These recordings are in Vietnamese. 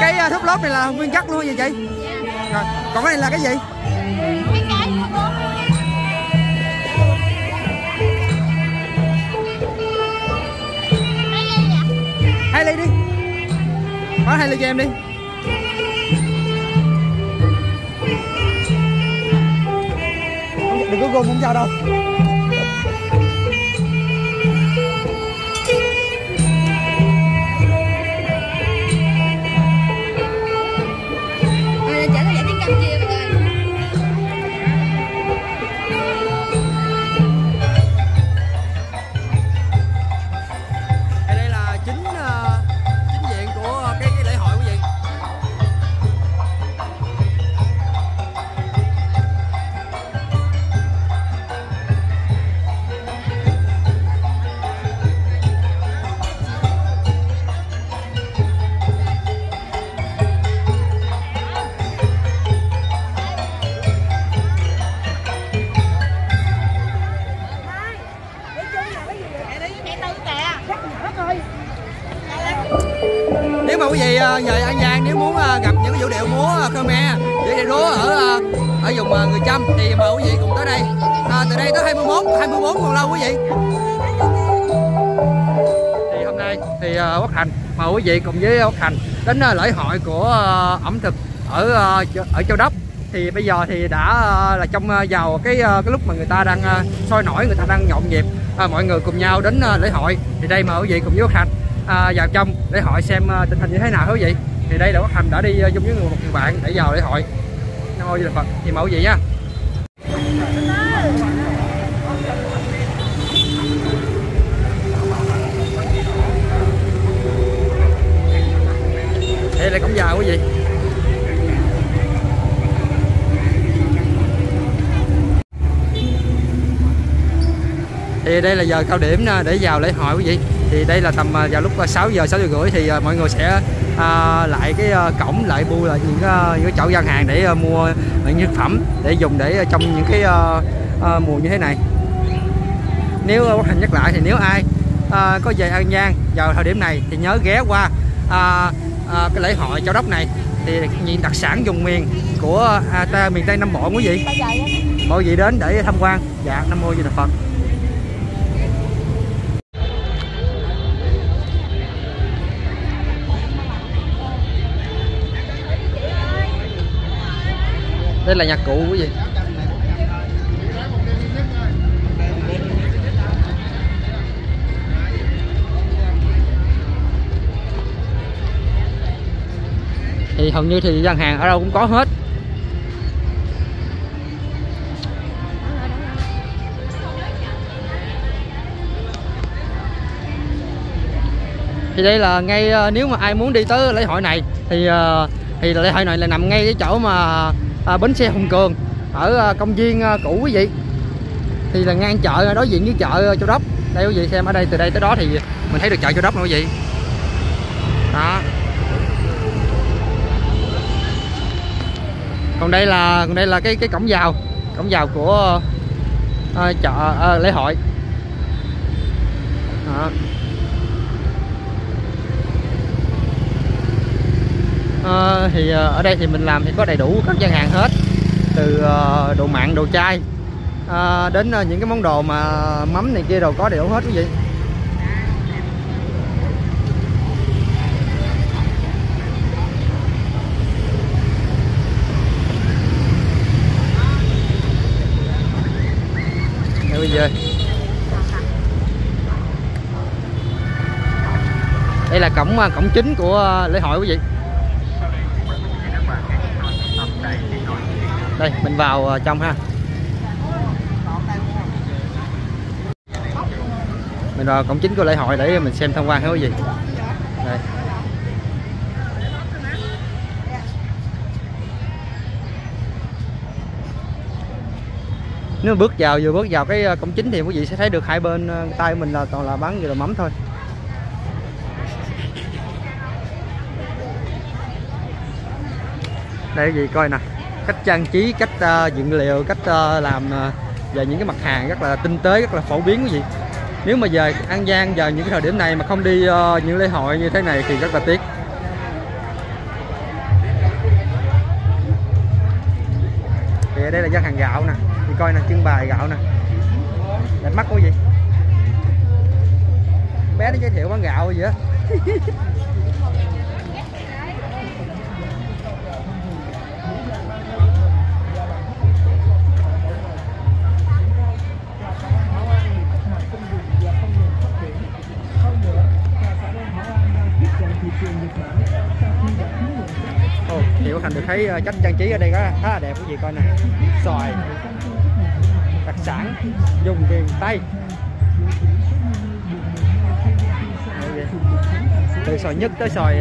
cái thốt lót này là nguyên chất luôn vậy chị? Rồi, còn cái này là cái gì? Hai ly đi. Có 2 ly cho em đi. Đừng có gom không sao đâu. Nếu mà quý vị về An Giang nếu muốn gặp những vũ điệu múa Khmer, vũ điệu rúa ở vùng người Chăm thì mời quý vị cùng tới đây. Từ đây tới 24 còn lâu quý vị. Thì hôm nay thì Quốc Thành mời quý vị cùng với Quốc Thành đến lễ hội của ẩm thực ở Châu Đốc. Thì bây giờ thì đã là trong vào cái lúc mà người ta đang sôi nổi, người ta đang nhộn nhịp, mọi người cùng nhau đến lễ hội. Thì đây mời quý vị cùng với Quốc Thành vào trong lễ hội xem tình hình như thế nào quý vị. Thì đây là Quốc Thành đã đi chung với một người bạn để vào lễ hội. Nam mô Di Đà Phật. Thì mời quý vị nha. Đây là cổng vào quý vị. Thì đây là giờ cao điểm để vào lễ hội quý vị. Thì đây là tầm vào lúc 6 giờ 6 giờ rưỡi thì mọi người sẽ lại cái cổng lại bu là những cái chậu gian hàng để mua những thực phẩm để dùng để trong những cái mùa như thế này. Nếu Quốc Thành nhắc lại thì nếu ai có về An Giang vào thời điểm này thì nhớ ghé qua cái lễ hội Châu Đốc này. Thì những đặc sản vùng miền của miền Tây Nam Bộ quý vị. Mọi vị đến để tham quan. Dạ, Nam mô Di Đà Phật. Đây là nhạc cụ quý vị. Thì hầu như thì gian hàng ở đâu cũng có hết. Thì đây là ngay nếu mà ai muốn đi tới lễ hội này thì lễ hội này là nằm ngay cái chỗ mà bến xe Hùng Cường ở công viên cũ quý vị. Thì là ngang chợ đối diện với chợ Châu Đốc. Đây quý vị xem, ở đây từ đây tới đó thì mình thấy được chợ Châu Đốc nè quý vị. Đó. Còn đây là cái cổng vào của chợ lễ hội. Đó. Thì ở đây thì mình làm thì có đầy đủ các gian hàng hết, từ đồ mặn, đồ chay đến những cái món đồ mà mắm này kia đồ có đầy đủ hết quý vị. Đây bây giờ đây là cổng chính của lễ hội quý vị. Đây mình vào trong ha. Mình vào cổng chính của lễ hội để mình xem tham quan hết quý vị. Đây. Nếu vừa bước vào cái cổng chính thì quý vị sẽ thấy được hai bên tay mình là toàn là bán gì là mắm thôi. Đây quý vị coi nè, cách trang trí, cách dựng lều, cách làm về những cái mặt hàng rất là tinh tế, rất là phổ biến quý vị. Nếu mà về An Giang vào những cái thời điểm này mà không đi những lễ hội như thế này thì rất là tiếc. Thì đây là gian hàng gạo nè, thì coi nè, trưng bày gạo nè, đẹp mắt quá gì. Bé nó giới thiệu bán gạo gì á. Thì Quốc Thành được thấy chất trang trí ở đây khá là đẹp, quý vị coi nè. Xoài đặc sản dùng miền Tây, từ xoài nhất tới xoài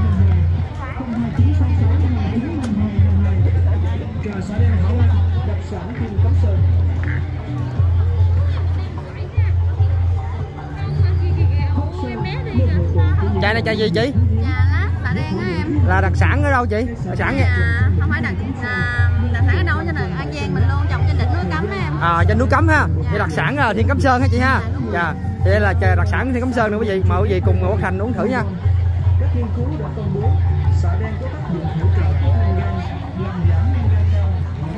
chai này chai gì chị? Dạ đen á em. Là đặc sản ở đâu chị? Đặc sản nha. Không phải đặc sản ở đâu, cho nên An Giang mình luôn, trồng trên đỉnh núi Cấm đó em. Trên núi Cấm ha. Thì đặc sản Thiên Cấm Sơn hả chị ha? Dạ. Thì đây là đặc sản Thiên Cấm Sơn nè quý vị. Mời quý vị cùng Quốc Thành uống thử nha. Các nghiên cứu đã công bố xạ đen có tác dụng hỗ trợ của men gan, làm giảm men gan cao,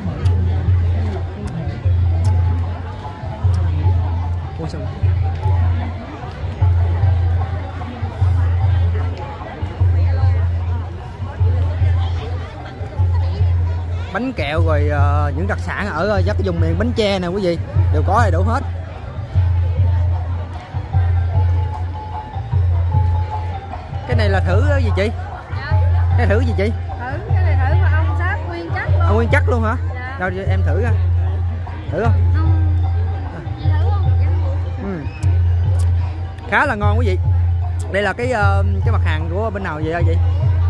ôi sao? Bánh kẹo rồi những đặc sản ở giáp vùng miền Bến Tre nè quý vị, đều có đầy đủ hết. Cái này là thử gì chị? Dạ. Cái thử gì chị? Cái này thử mà ông sát nguyên chất luôn. Nguyên chất luôn hả? Dạ. Đâu em thử ra. Thử không? Chị thử không? Khá là ngon quý vị. Đây là cái mặt hàng của bên nào vậy chị?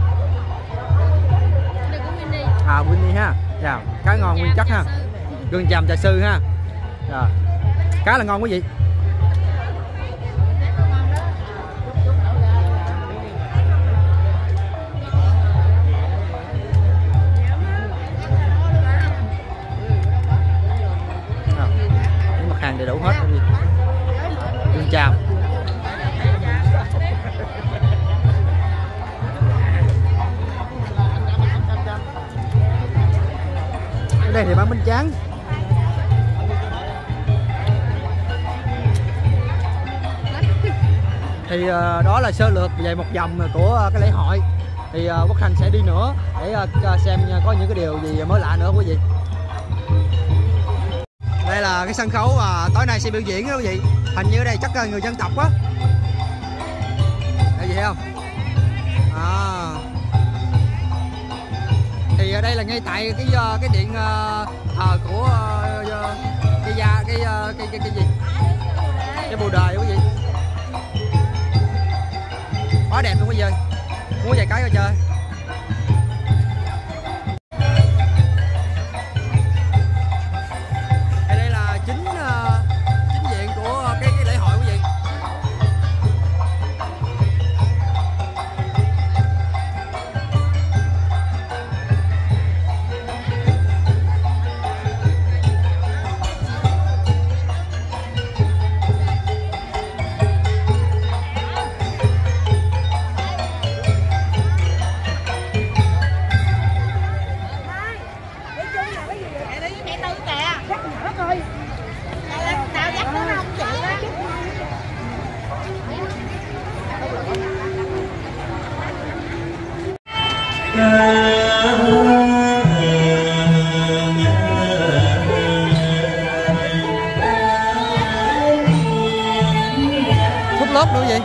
Winnie ha. Dạ, khá ngon, nguyên chất ha. Gừng chàm trà sư ha. Dạ. Khá là ngon quý vị. Những mặt hàng đầy đủ hết quý vị. Gừng chàm. Đây thì bán bánh tráng. Thì đó là sơ lược về một vòng của cái lễ hội. Thì Quốc Thành sẽ đi nữa để xem có những cái điều gì mới lạ nữa quý vị. Đây là cái sân khấu mà tối nay sẽ biểu diễn đó quý vị. Hình như ở đây chắc là người dân tộc á. Đây gì thấy không? Thì đây là ngay tại cái điện của cái gì, cái bồ đề quý vị, quá đẹp luôn quý vị ơi, mua vài cái coi chơi. Đây là chính diện của cái lễ hội quý vị. Hút lót nữa vậy?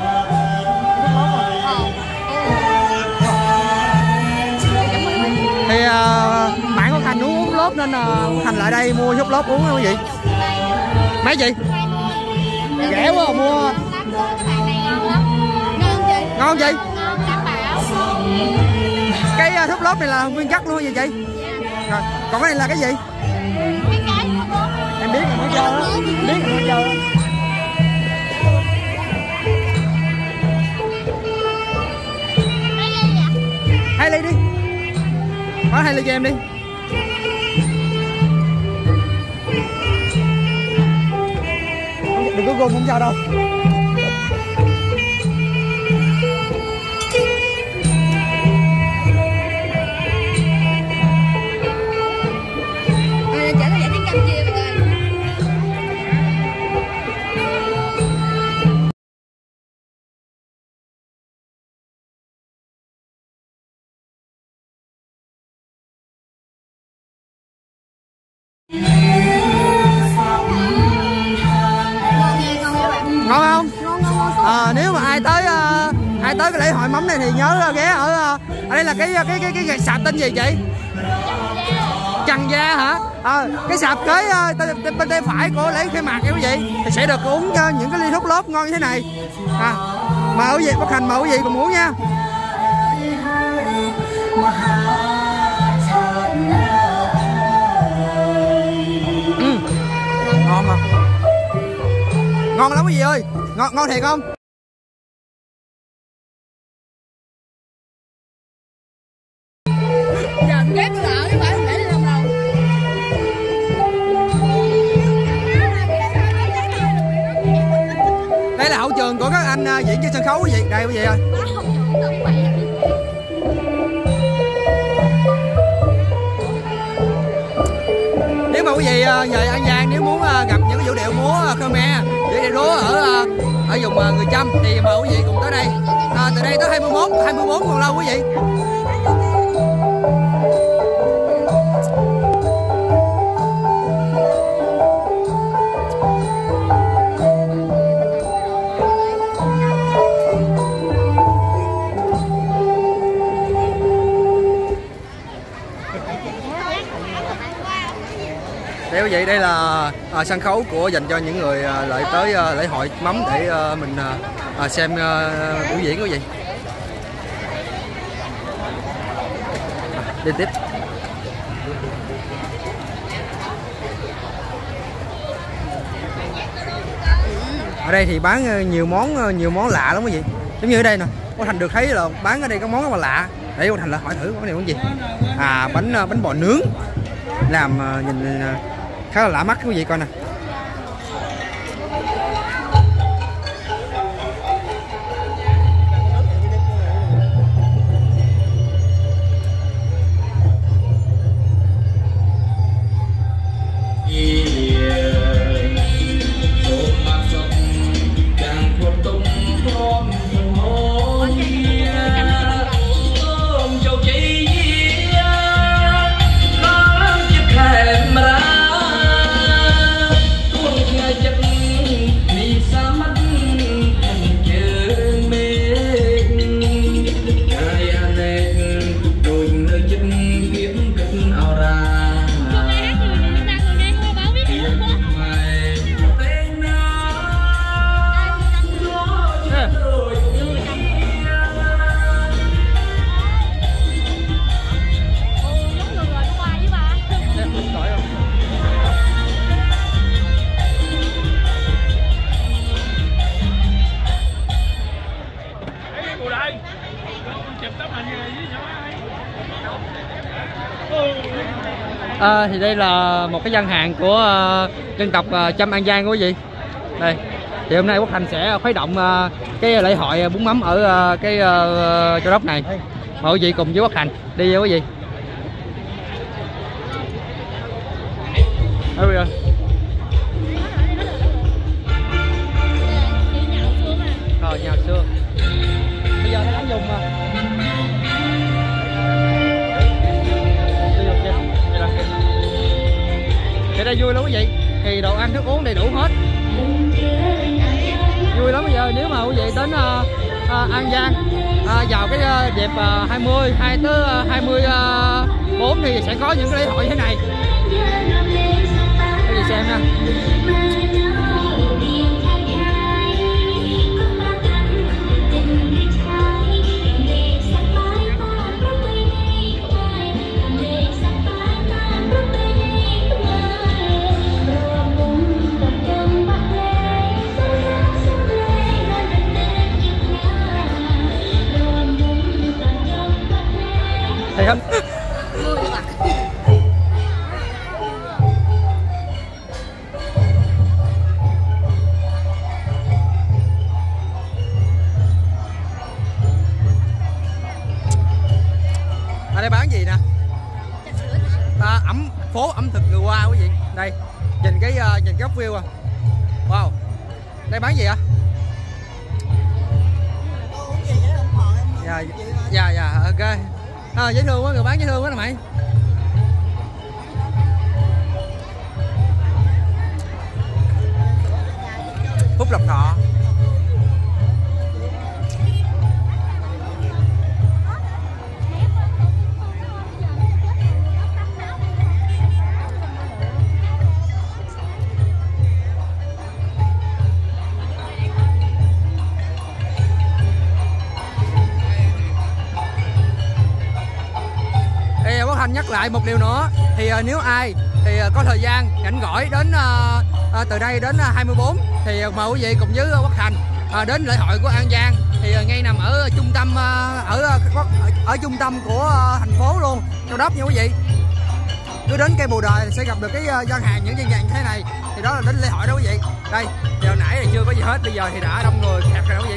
Thì bạn của Thành uống hút lót nên Thành lại đây mua hút lót uống quý vị. Mấy chị? Rẻ quá mua. Ngon chị? Cái thuốc lót này là nguyên chất luôn vậy chị? Rồi, còn cái này là cái gì? Em biết là nó chơi đó. Biết là nó chơi. Hai ly đi. Có 2 ly cho em đi. Đừng có gom, không sao đâu. Ngon không? Nếu mà ai tới cái lễ hội mắm này thì nhớ ghé ở đây là cái sạp tên gì chị? Trần Gia hả? Cái sạp kế bên tay phải của lễ khai mạc quý vị thì sẽ được uống những cái ly thuốc lốt ngon như thế này. Mời quý vị Bắc Hành, mời quý vị cùng uống nha. Ngon mà, ngon lắm quý vị ơi, ngon thiệt không? Đây là hậu trường của các anh diễn trên sân khấu quý vị, đây quý vị ơi. Nếu mà quý vị về An Giang nếu muốn gặp những vũ điệu múa Khmer, vũ điệu rúa ở vùng người Chăm thì mời quý vị cùng tới đây. Từ đây tới 24 còn lâu quý vị. Đây quý vị, đây là sân khấu của dành cho những người lại tới lễ hội mắm để mình xem biểu diễn quý vị. Đi tiếp. Ở đây thì bán nhiều món lạ lắm quý vị. Giống như ở đây nè, Cô Thành được thấy là bán ở đây có món rất là lạ. Để Cô Thành lại hỏi thử món này món gì. Bánh bò nướng. Làm nhìn khá là lạ mắt quý vị coi nè. Thì đây là một cái gian hàng của dân tộc Chăm An Giang quý vị. Đây thì hôm nay Quốc Thành sẽ khuấy động cái lễ hội bún mắm ở cái Châu Đốc này. Mời quý vị cùng với Quốc Thành đi quý vị. Đây rồi. Nhào xương. Bây giờ nó dùng mà. Thì đây vui lắm quý vị, thì đồ ăn thức uống đầy đủ hết, vui lắm. Bây giờ nếu mà quý vị đến An Giang vào cái dịp 20 tới 24 thì sẽ có những cái lễ hội như thế này. Quý vị xem nha. Thấy không? Ở đây bán gì nè? Phố ẩm thực người Hoa quý vị. Đây, nhìn góc view à. Wow. Đây bán gì ạ? Dạ, ok. Dễ thương quá, người bán dễ thương quá nè mày. Phúc Lộc Thọ. Quốc Thành nhắc lại một điều nữa, thì nếu ai thì có thời gian rảnh rỗi đến từ đây đến 24 thì mời quý vị cùng với Quốc Thành đến lễ hội của An Giang, thì ngay nằm ở trung tâm ở trung tâm của thành phố luôn, Châu Đốc nha quý vị. Cứ đến cây Bồ Đề sẽ gặp được cái gian hàng những gian thế này, thì đó là đến lễ hội đó quý vị. Đây giờ nãy là chưa có gì hết, bây giờ thì đã đông người kẹt rồi đó quý vị.